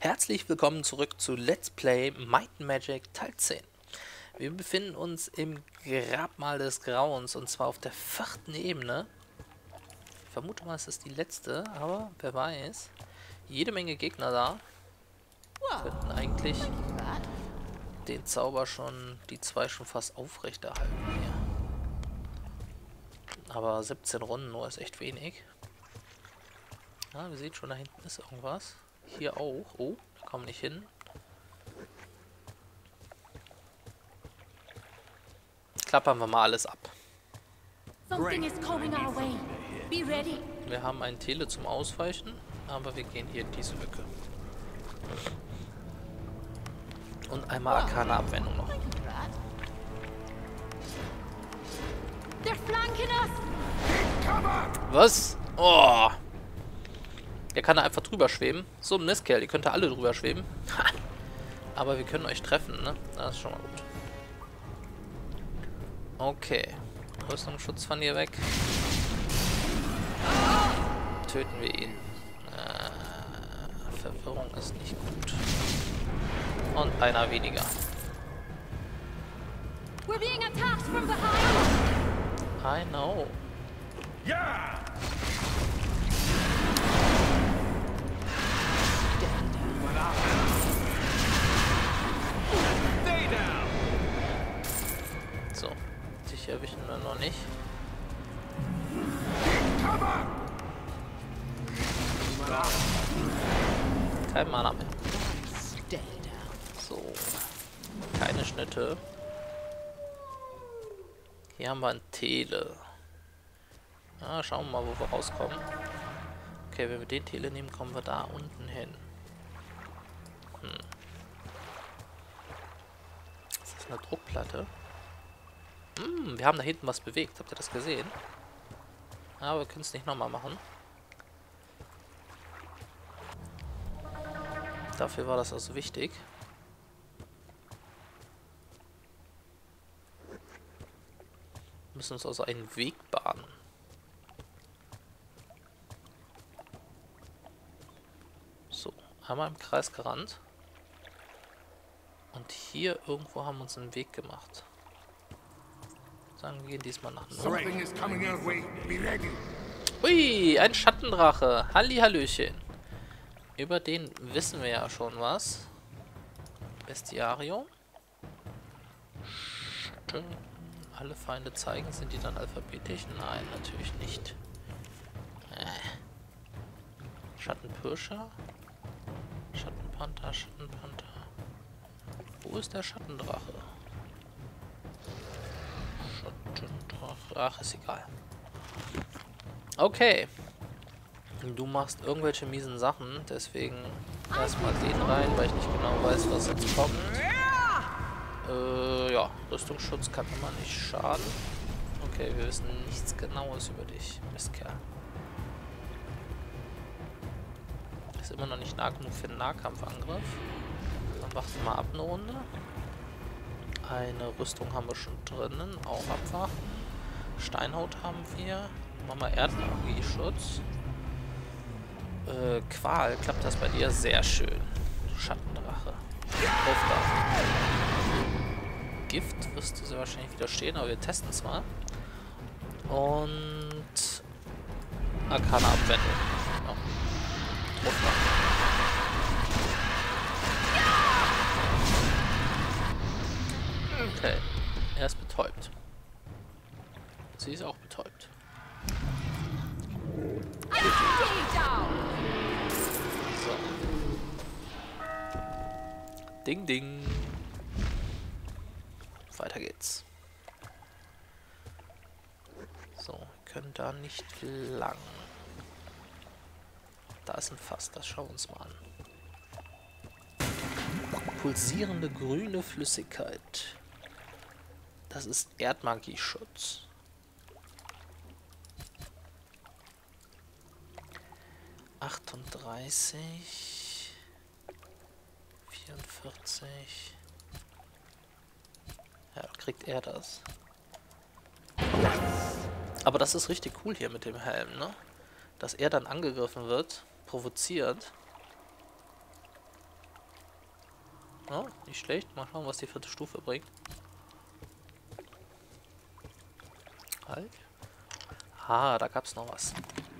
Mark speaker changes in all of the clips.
Speaker 1: Herzlich willkommen zurück zu Let's Play Might and Magic Teil 10. Wir befinden uns im Grabmal des Grauens und zwar auf der 4. Ebene. Ich vermute mal, es ist die letzte, aber wer weiß. Jede Menge Gegner da. Wir könnten eigentlich den Zauber schon, die 2 schon fast aufrechterhalten hier. Aber 17 Runden nur ist echt wenig. Ja, wir sehen schon, da hinten ist irgendwas. Hier auch. Oh, da kommen wir nicht hin. Klappern wir mal alles ab. Wir haben ein Tele zum Ausweichen, aber wir gehen hier in diese Lücke. Und einmal Arkane Abwendung noch. Was? Oh! Der kann da einfach drüber schweben. So ein Mistkerl, die könnte alle drüber schweben. Aber wir können euch treffen, ne? Das ist schon mal gut. Okay. Rüstungsschutz von hier weg. Töten wir ihn. Verwirrung ist nicht gut. Und einer weniger. I know.
Speaker 2: Ja!
Speaker 1: So, dich erwischen wir noch nicht. Kein Mana mehr. So, keine Schnitte. Hier haben wir ein Tele. Ja, schauen wir mal, wo wir rauskommen. Okay, wenn wir den Tele nehmen, kommen wir da unten hin. Ist das eine Druckplatte? Wir haben da hinten was bewegt. Habt ihr das gesehen? Aber wir können es nicht nochmal machen. Dafür war das also wichtig. Wir müssen uns also einen Weg bahnen. So, einmal im Kreis gerannt. Und hier irgendwo haben wir uns einen Weg gemacht. Sagen wir gehen diesmal nach Norden. Ui, ein Schattendrache. Hallihallöchen. Über den wissen wir ja schon was. Bestiarium. Alle Feinde zeigen, sind die dann alphabetisch? Nein, natürlich nicht. Schattenpirscher. Schattenpanther, Schattenpanther. Wo ist der Schattendrache? Schattendrache. Ach, ist egal. Okay. Du machst irgendwelche miesen Sachen, deswegen erstmal den rein, weil ich nicht genau weiß, was jetzt kommt. Ja, Rüstungsschutz kann immer nicht schaden. Okay, wir wissen nichts Genaues über dich, Mistkerl. Ist immer noch nicht nah genug für den Nahkampfangriff. Dann warten wir mal ab eine Runde. Eine Rüstung haben wir schon drinnen, auch abwarten. Steinhaut haben wir. Machen wir Erdmagie-Schutz. Qual, klappt das bei dir? Sehr schön. Schattendrache. Drauf da. Gift wirst du sehr wahrscheinlich widerstehen, aber wir testen es mal. Und Arkane Abwendung. Ja. Drauf da. Okay. Er ist betäubt. Sie ist auch betäubt. So. Ding, ding. Weiter geht's. So, wir können da nicht lang. Da ist ein Fass, das schauen wir uns mal an. Pulsierende grüne Flüssigkeit. Das ist Erdmagie-Schutz. ...38... ...44... Ja, dann kriegt er das. Aber das ist richtig cool hier mit dem Helm, ne? Dass er dann angegriffen wird, provoziert. Oh, nicht schlecht. Mal schauen, was die 4. Stufe bringt. Halt. Ah, da gab's noch was.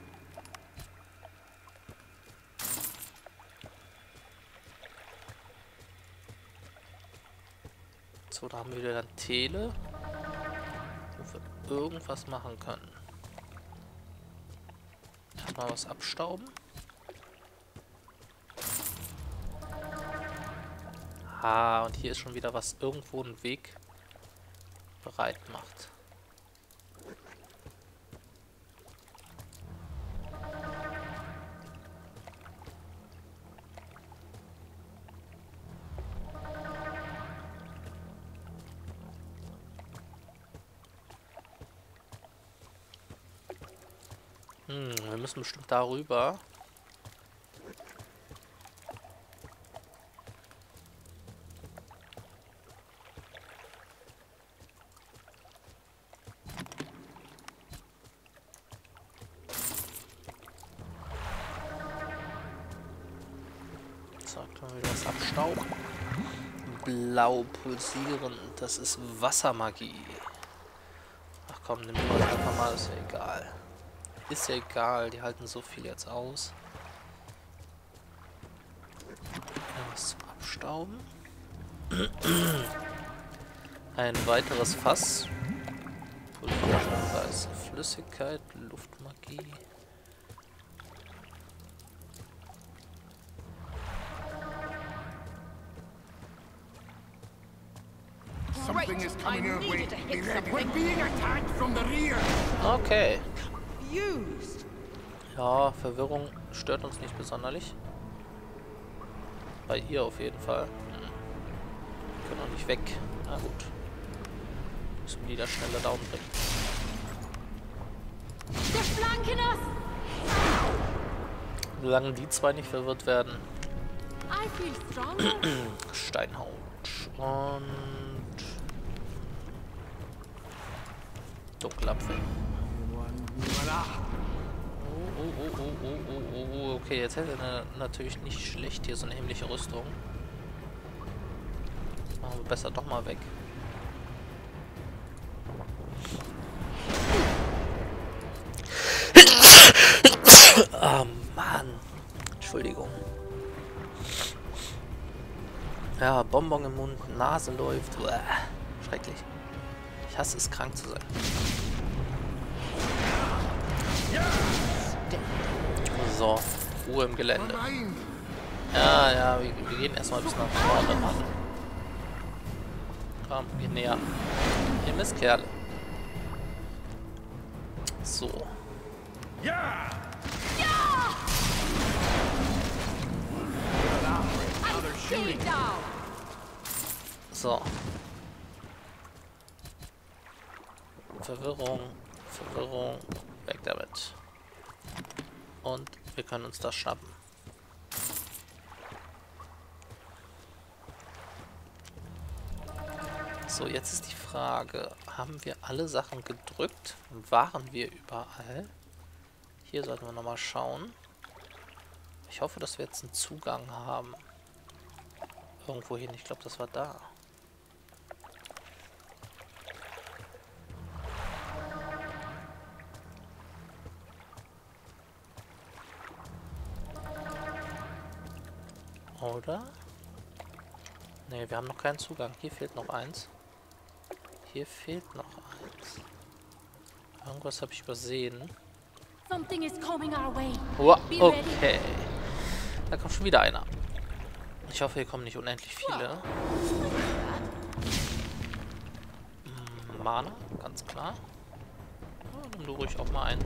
Speaker 1: So, da haben wir wieder dann Tele, wo wir irgendwas machen können. Erstmal was abstauben. Ah, und hier ist schon wieder was irgendwo einen Weg bereit macht. Wir müssen bestimmt darüber. Zack, dann wieder was abstauben. Blau pulsieren, das ist Wassermagie. Ach komm, nimm mal einfach mal, ist ja egal. Ist ja egal, die halten so viel jetzt aus. Ja, was zum Abstauben. Ein weiteres Fass. Weiße Flüssigkeit, Luftmagie.
Speaker 2: Something is coming our way. Be ready. We're being attacked from the rear.
Speaker 1: Okay. Ja, Verwirrung stört uns nicht besonderlich. Bei ihr auf jeden Fall. Wir können auch nicht weg. Na gut. Müssen wir die da schneller down bringen. Solange die zwei nicht verwirrt werden. Steinhaut. Und Dunkelapfel. Oh, okay, jetzt hätte er natürlich nicht schlecht hier so eine himmlische Rüstung. Machen wir besser doch mal weg. Ah, Mann. Entschuldigung. Ja, Bonbon im Mund, Nase läuft. Uah, schrecklich. Ich hasse es, krank zu sein. So, Ruhe im Gelände. Ja, wir gehen erstmal bis nach vorne. Komm, geh näher. Ihr Mistkerle. So.
Speaker 2: Ja!
Speaker 1: So. Verwirrung, Verwirrung, weg damit. Und wir können uns das schnappen. So, jetzt ist die Frage, haben wir alle Sachen gedrückt? Waren wir überall? Hier sollten wir nochmal schauen. Ich hoffe, dass wir jetzt einen Zugang haben. Irgendwo hin, ich glaube, das war da. Oder? Ne, wir haben noch keinen Zugang. Hier fehlt noch eins. Hier fehlt noch eins. Irgendwas habe ich übersehen. Oh, okay. Da kommt schon wieder einer. Ich hoffe, hier kommen nicht unendlich viele. Mana, ganz klar. Ja, nimm du ruhig auch mal ein.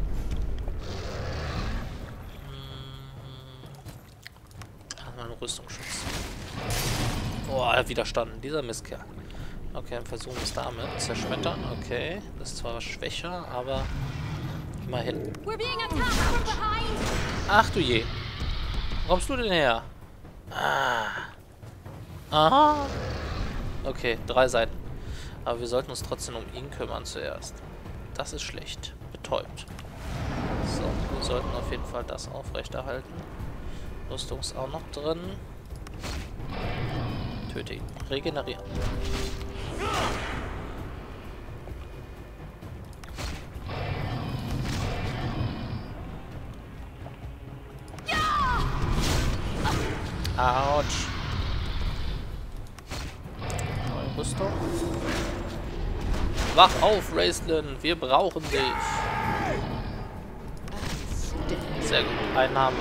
Speaker 1: Einen Rüstungsschutz. Boah, er hat widerstanden. Dieser Mistkerl. Okay, dann versuchen wir es damit. Zerschmettern. Okay. Das ist zwar schwächer, aber immerhin. Ach du je. Wo kommst du denn her? Ah. Aha. Okay, 3 Seiten. Aber wir sollten uns trotzdem um ihn kümmern zuerst. Das ist schlecht. Betäubt. So, wir sollten auf jeden Fall das aufrechterhalten. Rüstung ist auch noch drin. Töte ihn. Regenerieren. Autsch. Neue Rüstung. Wach auf, Raistlin. Wir brauchen dich. Sehr gut. Einnahme.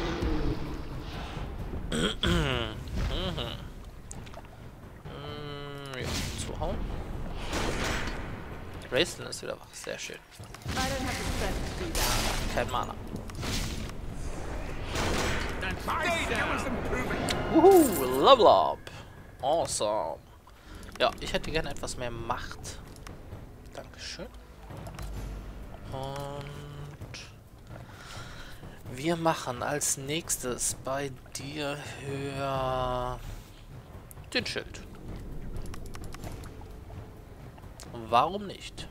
Speaker 1: Zuhauen. Raistlin ist wieder wach. Sehr schön. Kein Mana. Level up. Awesome. Ja, ich hätte gerne etwas mehr Macht. Dankeschön. Und wir machen als nächstes bei dir höher den Schild. Warum nicht?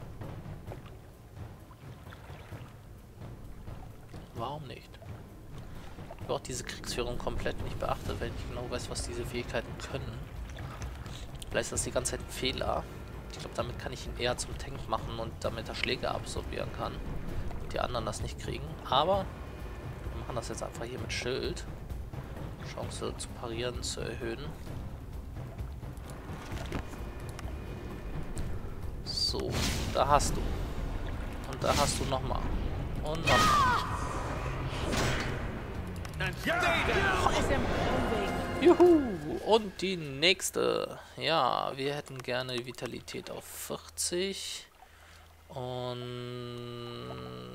Speaker 1: Warum nicht? Ich habe auch diese Kriegsführung komplett nicht beachtet, wenn ich genau weiß, was diese Fähigkeiten können. Vielleicht ist das die ganze Zeit ein Fehler. Ich glaube, damit kann ich ihn eher zum Tank machen und damit er Schläge absorbieren kann. Und die anderen das nicht kriegen. Aber wir machen das jetzt einfach hier mit Schild. Chance zu parieren zu erhöhen. So, da hast du. Und da hast du nochmal. Und nochmal. Juhu! Und die nächste. Ja, wir hätten gerne Vitalität auf 40. Und...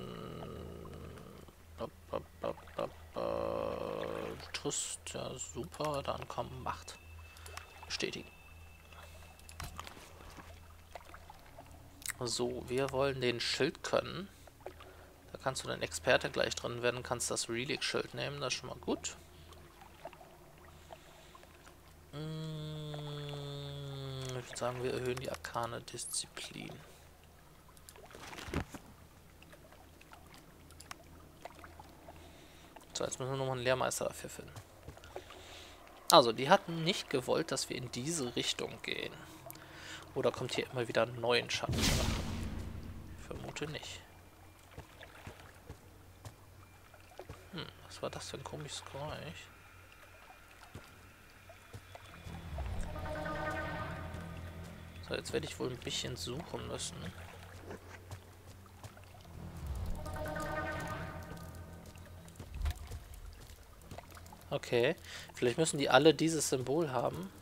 Speaker 1: Trist, ja super. Dann kommt Macht. Bestätigen. So, wir wollen den Schild können. Da kannst du den Experte gleich drin werden, kannst das Relic-Schild nehmen, das ist schon mal gut. Ich würde sagen, wir erhöhen die arkane Disziplin. So, jetzt müssen wir nochmal einen Lehrmeister dafür finden. Also, die hatten nicht gewollt, dass wir in diese Richtung gehen. Oder kommt hier immer wieder ein neuen Schatten? Ich vermute nicht. Was war das für ein komisches Geräusch? So, jetzt werde ich wohl ein bisschen suchen müssen. Okay, vielleicht müssen die alle dieses Symbol haben.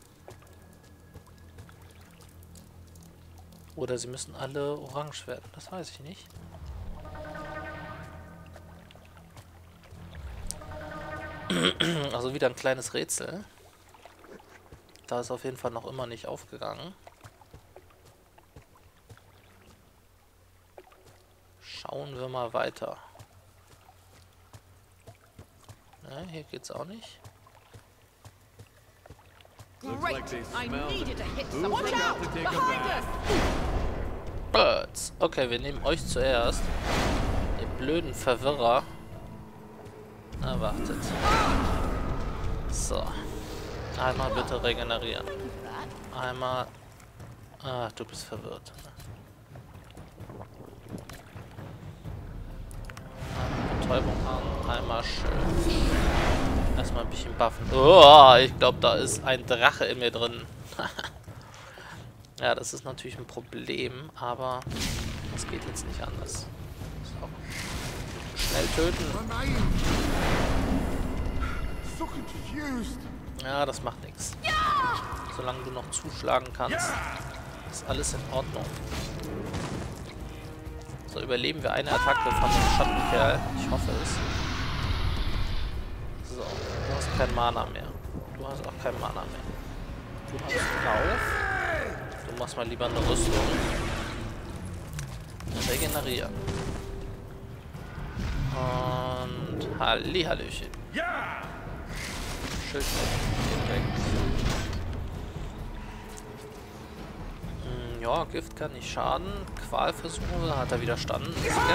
Speaker 1: Oder sie müssen alle orange werden, das weiß ich nicht. Also wieder ein kleines Rätsel. Da ist auf jeden Fall noch immer nicht aufgegangen. Schauen wir mal weiter. Ja, hier geht's auch nicht. Birds. Okay, wir nehmen euch zuerst. Ihr blöden Verwirrer. Na, wartet. So. Einmal bitte regenerieren. Einmal... Ah, du bist verwirrt. Einmal Betäubung haben. Einmal schön. Erstmal ein bisschen buffen. Oh, ich glaube, da ist ein Drache in mir drin. Ja, das ist natürlich ein Problem, aber es geht jetzt nicht anders. So. Schnell töten. Ja, das macht nichts. Solange du noch zuschlagen kannst, ist alles in Ordnung. So, überleben wir eine Attacke von dem Schattenkerl. Ich hoffe es. So, du hast kein Mana mehr. Du hast auch kein Mana mehr. Du hast drauf. Du machst mal lieber eine Rüstung. Regenerieren. Und Hallihallöchen. Schild weg. Ja, Gift kann nicht schaden. Qualversuche hat er widerstanden.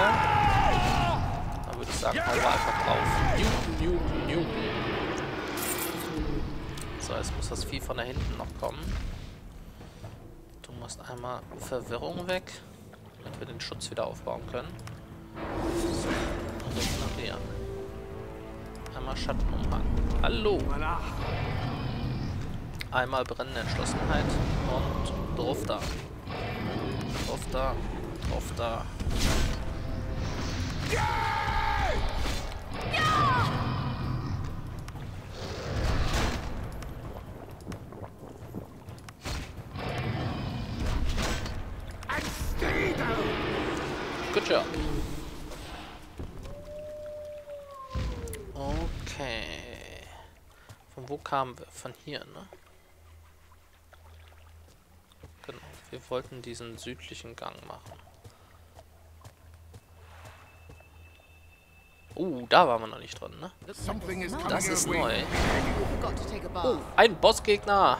Speaker 1: Dann würde ich sagen, hau mal einfach drauf. Newton. So, jetzt muss das Vieh von da hinten noch kommen. Du musst einmal Verwirrung weg, damit wir den Schutz wieder aufbauen können. So, und ignorieren. Einmal Schattenumhang. Hallo! Einmal brennende Entschlossenheit und drauf da. Drauf da. Drauf da. Good job. Okay. Von wo kamen wir? Von hier, ne? Genau. Wir wollten diesen südlichen Gang machen. Da waren wir noch nicht drin, ne? Das ist neu. Oh, ein Bossgegner!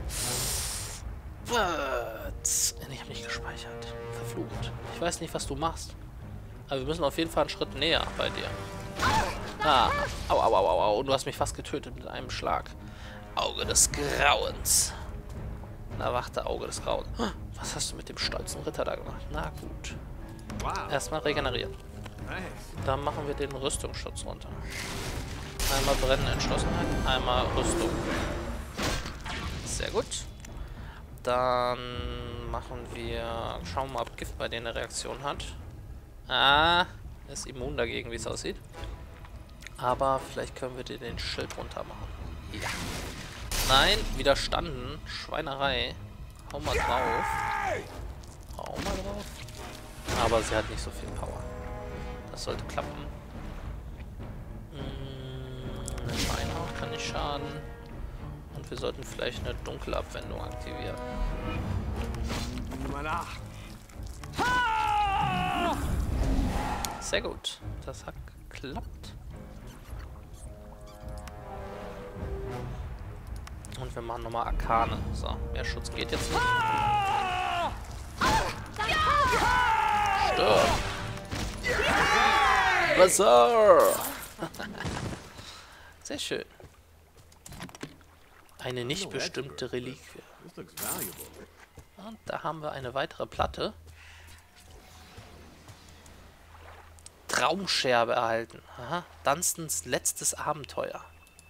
Speaker 1: Was? Ich habe nicht gespeichert. Verflucht. Ich weiß nicht, was du machst. Aber wir müssen auf jeden Fall einen Schritt näher bei dir. Ah, au, au, au, au, au. Du hast mich fast getötet mit einem Schlag. Auge des Grauens. Na, warte, Auge des Grauens. Was hast du mit dem stolzen Ritter da gemacht? Na gut. Erstmal regenerieren. Dann machen wir den Rüstungsschutz runter. Einmal brennende Entschlossenheit, einmal Rüstung. Sehr gut. Dann machen wir... Schauen wir mal, ob Gift bei denen eine Reaktion hat. Ah, ist immun dagegen, wie es aussieht. Aber vielleicht können wir dir den Schild runter machen. Ja. Nein, widerstanden. Schweinerei. Hau mal drauf. Hau mal drauf. Aber sie hat nicht so viel Power. Das sollte klappen. Eine Schweinhaut kann nicht schaden. Und wir sollten vielleicht eine dunkle Abwendung aktivieren. Sehr gut. Das hat geklappt. Und wir machen nochmal Arkane. So, mehr Schutz geht jetzt nicht. Stirb! Bazaar! Sehr schön. Eine nicht bestimmte Reliquie. Und da haben wir eine weitere Platte. Traumscherbe erhalten. Aha. Dunstans letztes Abenteuer.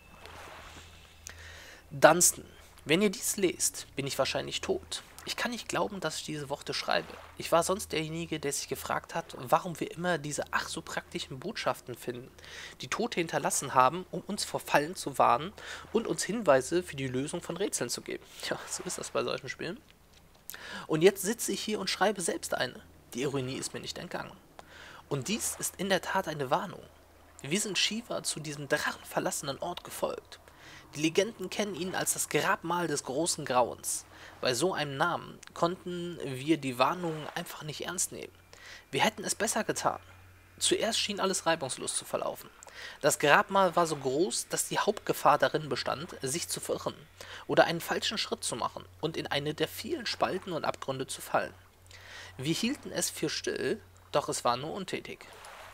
Speaker 1: Dunstan, wenn ihr dies lest, bin ich wahrscheinlich tot. Ich kann nicht glauben, dass ich diese Worte schreibe. Ich war sonst derjenige, der sich gefragt hat, warum wir immer diese ach so praktischen Botschaften finden, die Tote hinterlassen haben, um uns vor Fallen zu warnen und uns Hinweise für die Lösung von Rätseln zu geben. Ja, so ist das bei solchen Spielen. Und jetzt sitze ich hier und schreibe selbst eine. Die Ironie ist mir nicht entgangen. Und dies ist in der Tat eine Warnung. Wir sind Shiva zu diesem drachenverlassenen Ort gefolgt. Die Legenden kennen ihn als das Grabmal des großen Grauens. Bei so einem Namen konnten wir die Warnungen einfach nicht ernst nehmen. Wir hätten es besser getan. Zuerst schien alles reibungslos zu verlaufen. Das Grabmal war so groß, dass die Hauptgefahr darin bestand, sich zu verirren oder einen falschen Schritt zu machen und in eine der vielen Spalten und Abgründe zu fallen. Wir hielten es für still, doch es war nur untätig.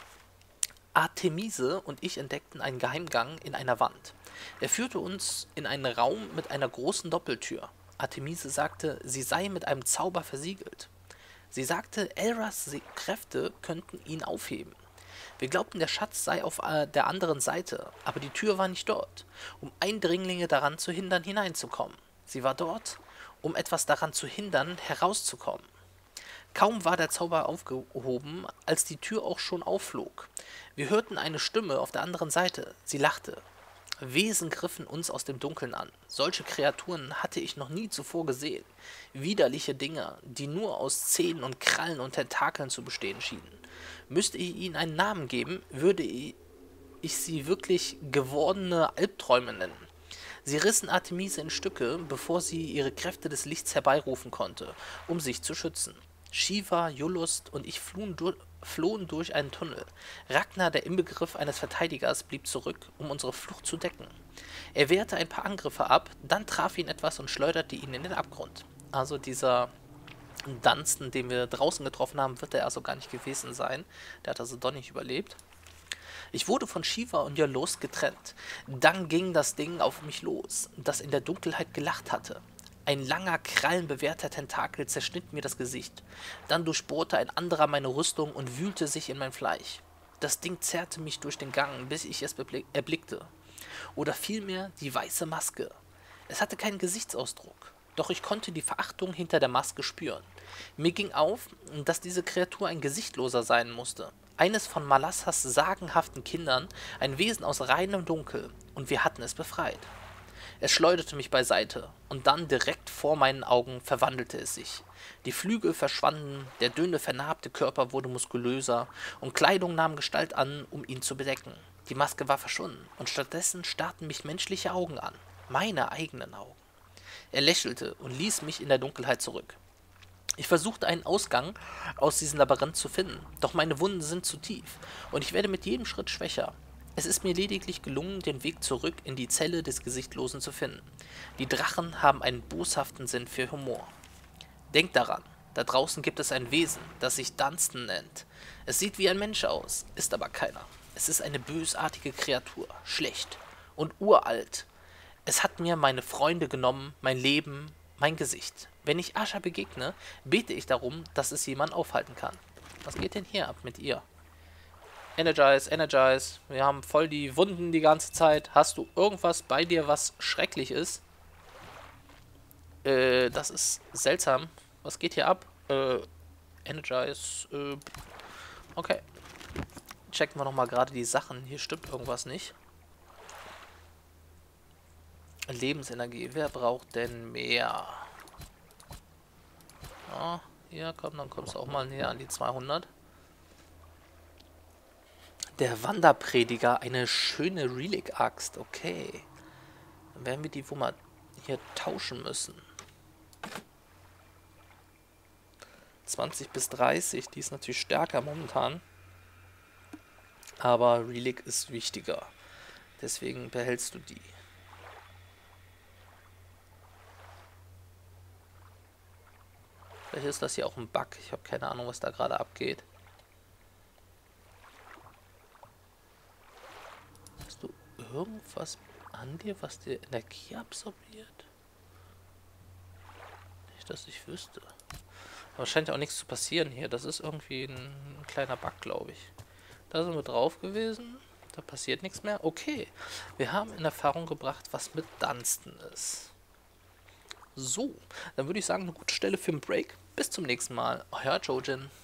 Speaker 1: Artemise und ich entdeckten einen Geheimgang in einer Wand. Er führte uns in einen Raum mit einer großen Doppeltür. Artemise sagte, sie sei mit einem Zauber versiegelt. Sie sagte, Elras Kräfte könnten ihn aufheben. Wir glaubten, der Schatz sei auf der anderen Seite, aber die Tür war nicht dort, um Eindringlinge daran zu hindern, hineinzukommen. Sie war dort, um etwas daran zu hindern, herauszukommen. Kaum war der Zauber aufgehoben, als die Tür auch schon aufflog. Wir hörten eine Stimme auf der anderen Seite. Sie lachte. Wesen griffen uns aus dem Dunkeln an. Solche Kreaturen hatte ich noch nie zuvor gesehen. Widerliche Dinger, die nur aus Zähnen und Krallen und Tentakeln zu bestehen schienen. Müsste ich ihnen einen Namen geben, würde ich sie wirklich gewordene Albträume nennen. Sie rissen Artemise in Stücke, bevor sie ihre Kräfte des Lichts herbeirufen konnte, um sich zu schützen. Shiva, Jullust und ich flohen durch einen Tunnel. Ragnar, der Inbegriff eines Verteidigers, blieb zurück, um unsere Flucht zu decken. Er wehrte ein paar Angriffe ab, dann traf ihn etwas und schleuderte ihn in den Abgrund. Also dieser Dunstan, den wir draußen getroffen haben, wird er also gar nicht gewesen sein. Der hat also doch nicht überlebt. Ich wurde von Shiva und Jalos getrennt. Dann ging das Ding auf mich los, das in der Dunkelheit gelacht hatte. Ein langer, krallenbewehrter Tentakel zerschnitt mir das Gesicht. Dann durchbohrte ein anderer meine Rüstung und wühlte sich in mein Fleisch. Das Ding zerrte mich durch den Gang, bis ich es erblickte. Oder vielmehr die weiße Maske. Es hatte keinen Gesichtsausdruck, doch ich konnte die Verachtung hinter der Maske spüren. Mir ging auf, dass diese Kreatur ein Gesichtloser sein musste. Eines von Malassas sagenhaften Kindern, ein Wesen aus reinem Dunkel, und wir hatten es befreit. Es schleuderte mich beiseite, und dann direkt vor meinen Augen verwandelte es sich. Die Flügel verschwanden, der dünne, vernarbte Körper wurde muskulöser, und Kleidung nahm Gestalt an, um ihn zu bedecken. Die Maske war verschwunden, und stattdessen starrten mich menschliche Augen an, meine eigenen Augen. Er lächelte und ließ mich in der Dunkelheit zurück. Ich versuchte einen Ausgang aus diesem Labyrinth zu finden, doch meine Wunden sind zu tief, und ich werde mit jedem Schritt schwächer. Es ist mir lediglich gelungen, den Weg zurück in die Zelle des Gesichtlosen zu finden. Die Drachen haben einen boshaften Sinn für Humor. Denkt daran, da draußen gibt es ein Wesen, das sich Dunstan nennt. Es sieht wie ein Mensch aus, ist aber keiner. Es ist eine bösartige Kreatur, schlecht und uralt. Es hat mir meine Freunde genommen, mein Leben, mein Gesicht. Wenn ich Asha begegne, bete ich darum, dass es jemand aufhalten kann. Was geht denn hier ab mit ihr? Energize, Energize. Wir haben voll die Wunden die ganze Zeit. Hast du irgendwas bei dir, was schrecklich ist? Das ist seltsam. Was geht hier ab? Energize. Okay. Checken wir nochmal gerade die Sachen. Hier stimmt irgendwas nicht. Lebensenergie. Wer braucht denn mehr? Ja, hier, komm, dann kommst du auch mal näher an die 200. Der Wanderprediger, eine schöne Relic-Axt. Okay. Dann werden wir die wohl mal hier tauschen müssen. 20 bis 30, die ist natürlich stärker momentan. Aber Relic ist wichtiger. Deswegen behältst du die. Vielleicht ist das hier auch ein Bug. Ich habe keine Ahnung, was da gerade abgeht. Hast du irgendwas an dir, was dir Energie absorbiert? Nicht, dass ich wüsste. Aber scheint ja auch nichts zu passieren hier. Das ist irgendwie ein kleiner Bug, glaube ich. Da sind wir drauf gewesen. Da passiert nichts mehr. Okay. Wir haben in Erfahrung gebracht, was mit Dunstan ist. So. Dann würde ich sagen, eine gute Stelle für einen Break. Bis zum nächsten Mal. Euer Jojen.